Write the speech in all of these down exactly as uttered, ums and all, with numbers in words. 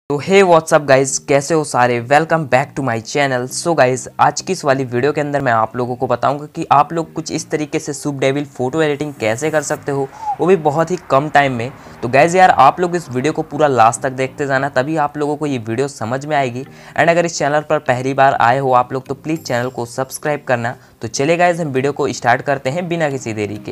तो हे what's up guys, कैसे हो सारे। Welcome back to my channel. So guys, आज की इस वाली वीडियो के अंदर मैं आप लोगों को बताऊंगा कि आप लोग कुछ इस तरीके से सुब डेविल फोटो एडिटिंग कैसे कर सकते हो, वो भी बहुत ही कम टाइम में। तो गाइज यार, आप लोग इस वीडियो को पूरा लास्ट तक देखते जाना, तभी आप लोगों को ये वीडियो समझ में आएगी। एंड अगर इस चैनल पर पहली बार आए हो आप लोग तो प्लीज़ चैनल को सब्सक्राइब करना। तो चलिए गाइज, हम वीडियो को स्टार्ट करते हैं बिना किसी देरी के।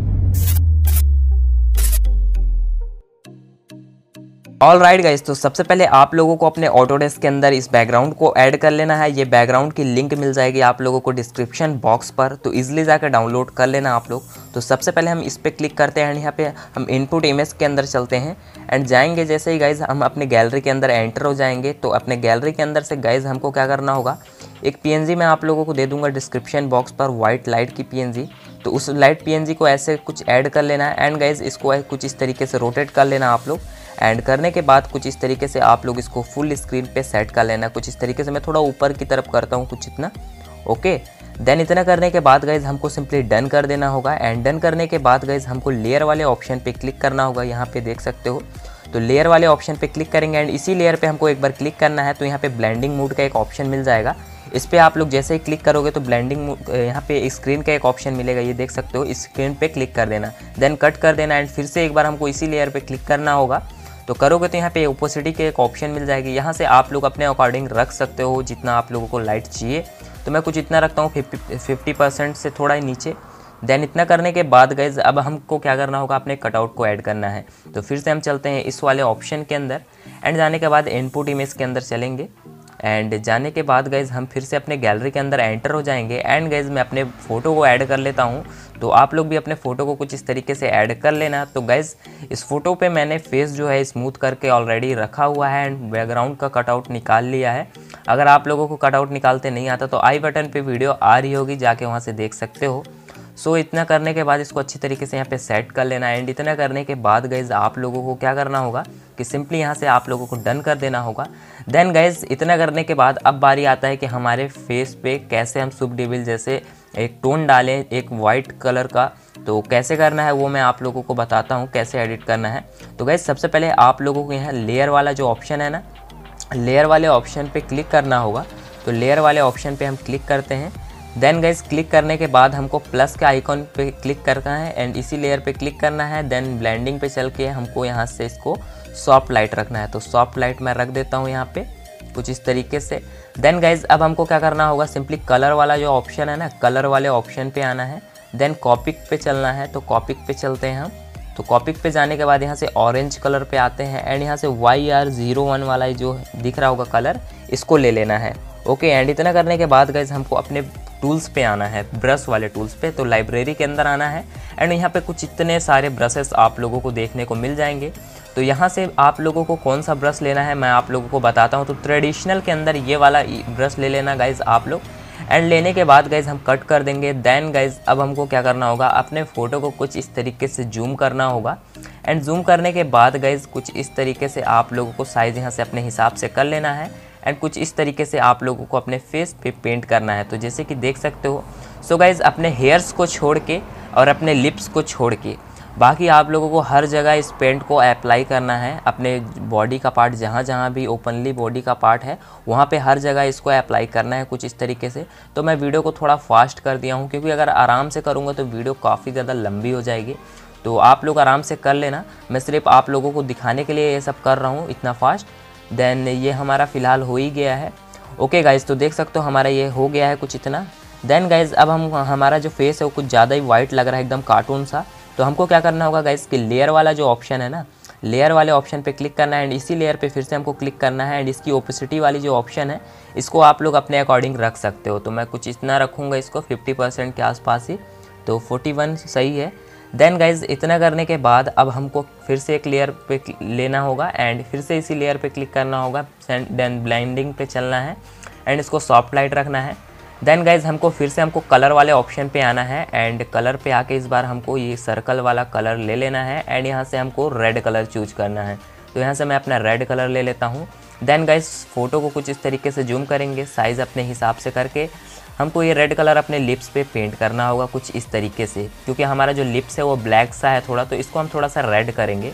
ऑल राइट गाइज, तो सबसे पहले आप लोगों को अपने ऑटोडेस्क के अंदर इस बैकग्राउंड को ऐड कर लेना है। ये बैकग्राउंड की लिंक मिल जाएगी आप लोगों को डिस्क्रिप्शन बॉक्स पर, तो इजीली जाकर डाउनलोड कर लेना आप लोग। तो सबसे पहले हम इस पर क्लिक करते हैं एंड यहाँ पे हम इनपुट इमेज के अंदर चलते हैं एंड जाएंगे। जैसे ही गाइज हम अपने गैलरी के अंदर एंटर हो जाएंगे, तो अपने गैलरी के अंदर से गाइज हमको क्या करना होगा, एक पीएनजी मैं आप लोगों को दे दूंगा डिस्क्रिप्शन बॉक्स पर, वाइट लाइट की पीएनजी। तो उस लाइट पीएनजी को ऐसे कुछ ऐड कर लेना है एंड गाइज इसको कुछ इस तरीके से रोटेट कर लेना आप लोग। एंड करने के बाद कुछ इस तरीके से आप लोग इसको फुल स्क्रीन पे सेट कर लेना। कुछ इस तरीके से मैं थोड़ा ऊपर की तरफ करता हूँ, कुछ इतना। ओके, देन इतना करने के बाद गाइज हमको सिंपली डन कर देना होगा। एंड डन करने के बाद गाइज हमको लेयर वाले ऑप्शन पे क्लिक करना होगा। यहाँ पे देख सकते हो, तो लेयर वाले ऑप्शन पे क्लिक करेंगे एंड इसी लेयर पे हमको एक बार क्लिक करना है। तो यहाँ पे ब्लेंडिंग मोड का एक ऑप्शन मिल जाएगा। इस पर आप लोग जैसे ही क्लिक करोगे तो ब्लेंडिंग यहाँ पे स्क्रीन का एक ऑप्शन मिलेगा, ये देख सकते हो। इस स्क्रीन पे क्लिक कर देना, देन कट कर देना एंड फिर से एक बार हमको इसी लेयर पे क्लिक करना होगा। तो करोगे तो यहाँ पे ओपोसिटी के एक ऑप्शन मिल जाएगी। यहाँ से आप लोग अपने अकॉर्डिंग रख सकते हो जितना आप लोगों को लाइट चाहिए। तो मैं कुछ इतना रखता हूँ, फिफ्टी परसेंट से थोड़ा ही नीचे। देन इतना करने के बाद गाइज अब हमको क्या करना होगा, अपने कटआउट को ऐड करना है। तो फिर से हम चलते हैं इस वाले ऑप्शन के अंदर एंड जाने के बाद इनपुट इमेज के अंदर चलेंगे। एंड जाने के बाद गाइज हम फिर से अपने गैलरी के अंदर एंटर हो जाएंगे एंड गाइज मैं अपने फ़ोटो को ऐड कर लेता हूँ। तो आप लोग भी अपने फ़ोटो को कुछ इस तरीके से ऐड कर लेना। तो गाइज इस फ़ोटो पे मैंने फेस जो है स्मूथ करके ऑलरेडी रखा हुआ है एंड बैकग्राउंड का कटआउट निकाल लिया है। अगर आप लोगों को कटआउट निकालते नहीं आता तो आई बटन पे वीडियो आ रही होगी, जाके वहाँ से देख सकते हो। सो so, इतना करने के बाद इसको अच्छी तरीके से यहाँ पे सेट कर लेना है। एंड इतना करने के बाद गाइज आप लोगों को क्या करना होगा कि सिंपली यहाँ से आप लोगों को डन कर देना होगा। देन गाइज इतना करने के बाद अब बारी आता है कि हमारे फेस पे कैसे हम सुब डेविल जैसे एक टोन डालें, एक वाइट कलर का। तो कैसे करना है वो मैं आप लोगों को बताता हूँ, कैसे एडिट करना है। तो गाइज सबसे पहले आप लोगों को यहाँ लेयर वाला जो ऑप्शन है ना, लेयर वाले ऑप्शन पे क्लिक करना होगा। तो लेयर वाले ऑप्शन पे हम क्लिक करते हैं। देन गाइज क्लिक करने के बाद हमको प्लस के आइकॉन पे क्लिक करना है एंड इसी लेयर पे क्लिक करना है। देन ब्लेंडिंग पे चल के हमको यहाँ से इसको सॉफ्ट लाइट रखना है। तो सॉफ्ट लाइट मैं रख देता हूँ यहाँ पे कुछ इस तरीके से। देन गाइज अब हमको क्या करना होगा, सिंपली कलर वाला जो ऑप्शन है ना, कलर वाले ऑप्शन पे आना है। देन कॉपिक पे चलना है। तो कॉपिक पे चलते हैं हम। तो कॉपिक पे जाने के बाद यहाँ से ऑरेंज कलर पे आते हैं एंड यहाँ से वाई आर जीरो वन वाला जो दिख रहा होगा कलर, इसको ले लेना है। ओके, एंड इतना करने के बाद गाइज हमको अपने टूल्स पे आना है, ब्रश वाले टूल्स पे। तो लाइब्रेरी के अंदर आना है एंड यहाँ पे कुछ इतने सारे ब्रशेस आप लोगों को देखने को मिल जाएंगे। तो यहाँ से आप लोगों को कौन सा ब्रश लेना है मैं आप लोगों को बताता हूँ। तो ट्रेडिशनल के अंदर ये वाला ब्रश ले लेना गाइज आप लोग। एंड लेने के बाद गाइज हम कट कर देंगे। देन गाइज अब हमको क्या करना होगा, अपने फ़ोटो को कुछ इस तरीके से जूम करना होगा। एंड जूम करने के बाद गाइज कुछ इस तरीके से आप लोगों को साइज़ यहाँ से अपने हिसाब से कर लेना है एंड कुछ इस तरीके से आप लोगों को अपने फेस पे पेंट करना है। तो जैसे कि देख सकते हो। सो गाइज अपने हेयर्स को छोड़ के और अपने लिप्स को छोड़ के बाकी आप लोगों को हर जगह इस पेंट को अप्लाई करना है। अपने बॉडी का पार्ट जहाँ जहाँ भी ओपनली बॉडी का पार्ट है वहाँ पे हर जगह इसको अप्लाई करना है कुछ इस तरीके से। तो मैं वीडियो को थोड़ा फास्ट कर दिया हूँ क्योंकि अगर आराम से करूँगा तो वीडियो काफ़ी ज़्यादा लंबी हो जाएगी। तो आप लोग आराम से कर लेना, मैं सिर्फ आप लोगों को दिखाने के लिए ये सब कर रहा हूँ इतना फास्ट। देन ये हमारा फ़िलहाल हो ही गया है। ओके गाइज़, तो देख सकते हो हमारा ये हो गया है कुछ इतना। देन गाइज़ अब हम हमारा जो फेस है वो कुछ ज़्यादा ही वाइट लग रहा है, एकदम कार्टून सा। तो हमको क्या करना होगा गाइज़ कि लेयर वाला जो ऑप्शन है ना, लेयर वाले ऑप्शन पे क्लिक करना है एंड इसी लेयर पे फिर से हमको क्लिक करना है एंड इसकी ओपेसिटी वाली जो ऑप्शन है इसको आप लोग अपने अकॉर्डिंग रख सकते हो। तो मैं कुछ इतना रखूँगा इसको फिफ्टी परसेंट के आसपास ही, तो फोर्टी वन सही है। देन गाइज इतना करने के बाद अब हमको फिर से एक लेयर पे लेना होगा एंड फिर से इसी लेयर पे क्लिक करना होगा। देन ब्लेंडिंग पे चलना है एंड इसको सॉफ्ट लाइट रखना है। देन गाइज हमको फिर से हमको कलर वाले ऑप्शन पे आना है एंड कलर पे आके इस बार हमको ये सर्कल वाला कलर ले लेना है एंड यहाँ से हमको रेड कलर चूज करना है। तो यहाँ से मैं अपना रेड कलर ले लेता हूँ। देन गाइज फ़ोटो को कुछ इस तरीके से जूम करेंगे, साइज़ अपने हिसाब से करके हमको ये रेड कलर अपने लिप्स पे पेंट करना होगा कुछ इस तरीके से, क्योंकि हमारा जो लिप्स है वो ब्लैक सा है थोड़ा, तो इसको हम थोड़ा सा रेड करेंगे।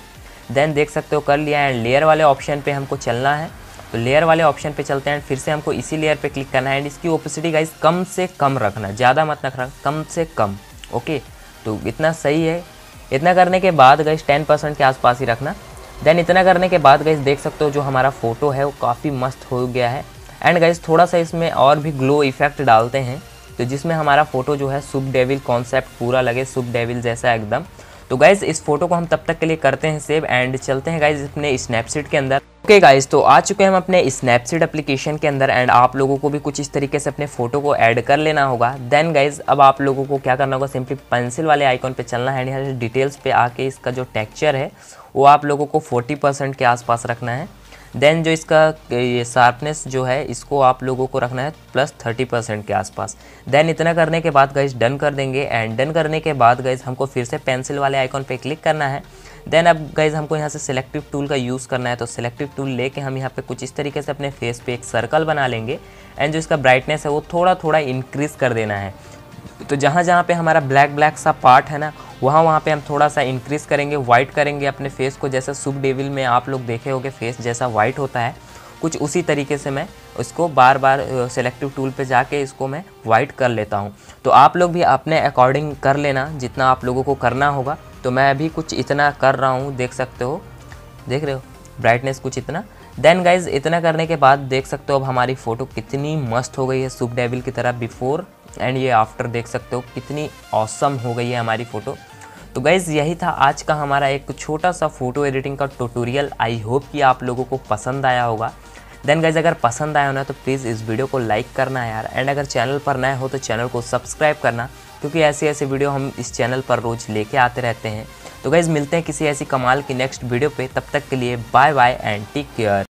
देन देख सकते हो कर लिया। एंड लेयर वाले ऑप्शन पे हमको चलना है, तो लेयर वाले ऑप्शन पे चलते हैं। फिर से हमको इसी लेयर पे क्लिक करना है एंड इसकी ओपेसिटी गाइस कम से कम रखना, ज़्यादा मत रखना, कम से कम। ओके, तो इतना सही है। इतना करने के बाद गाइस टेन परसेंट के आसपास ही रखना। देन इतना करने के बाद गाइस देख सकते हो जो हमारा फ़ोटो है वो काफ़ी मस्त हो गया है। एंड गाइस थोड़ा सा इसमें और भी ग्लो इफेक्ट डालते हैं, तो जिसमें हमारा फ़ोटो जो है शुभ डेविल कॉन्सेप्ट पूरा लगे, शुभ डेविल जैसा एकदम। तो गाइस इस फोटो को हम तब तक के लिए करते हैं सेव एंड चलते हैं गाइस अपने स्नैपसीड के अंदर। ओके गाइस, तो आ चुके हैं हम अपने स्नैपसीड एप्लीकेशन के अंदर एंड आप लोगों को भी कुछ इस तरीके से अपने फोटो को ऐड कर लेना होगा। देन गाइस अब आप लोगों को क्या करना होगा, सिंपली पेंसिल वाले आइकॉन पे चलना है। यहाँ से डिटेल्स पे आके इसका जो टेक्सचर है वो आप लोगों को फोर्टी परसेंट के आसपास रखना है। देन जो इसका ये शार्पनेस जो है इसको आप लोगों को रखना है प्लस थर्टी परसेंट के आसपास। देन इतना करने के बाद गाइस डन कर देंगे एंड डन करने के बाद गाइस हमको फिर से पेंसिल वाले आइकॉन पे क्लिक करना है। देन अब गाइस हमको यहाँ से सिलेक्टिव टूल का यूज़ करना है, तो सिलेक्टिव टूल लेके हम यहाँ पे कुछ इस तरीके से अपने फेस पे एक सर्कल बना लेंगे एंड जो इसका ब्राइटनेस है वो थोड़ा थोड़ा इंक्रीज़ कर देना है। तो जहाँ जहाँ पे हमारा ब्लैक ब्लैक सा पार्ट है ना, वहाँ वहाँ पे हम थोड़ा सा इंक्रीज़ करेंगे, वाइट करेंगे अपने फेस को। जैसे शुभ डेविल में आप लोग देखे होंगे फेस जैसा वाइट होता है, कुछ उसी तरीके से मैं इसको बार बार सेलेक्टिव टूल पे जाके इसको मैं वाइट कर लेता हूँ। तो आप लोग भी अपने अकॉर्डिंग कर लेना जितना आप लोगों को करना होगा। तो मैं अभी कुछ इतना कर रहा हूँ, देख सकते हो, देख रहे हो ब्राइटनेस कुछ इतना। देन गाइज इतना करने के बाद देख सकते हो अब हमारी फ़ोटो कितनी मस्त हो गई है शुभ डेविल की तरह, बिफोर एंड ये आफ्टर देख सकते हो कितनी ऑसम हो गई है हमारी फ़ोटो। तो गाइज़ यही था आज का हमारा एक छोटा सा फ़ोटो एडिटिंग का ट्यूटोरियल। आई होप कि आप लोगों को पसंद आया होगा। देन गाइज़ अगर पसंद आया हो ना तो प्लीज़ इस वीडियो को लाइक करना है यार, एंड अगर चैनल पर नए हो तो चैनल को सब्सक्राइब करना, क्योंकि ऐसे ऐसे वीडियो हम इस चैनल पर रोज़ लेके आते रहते हैं। तो गाइज़ मिलते हैं किसी ऐसी कमाल की नेक्स्ट वीडियो पे, तब तक के लिए bye bye and take care.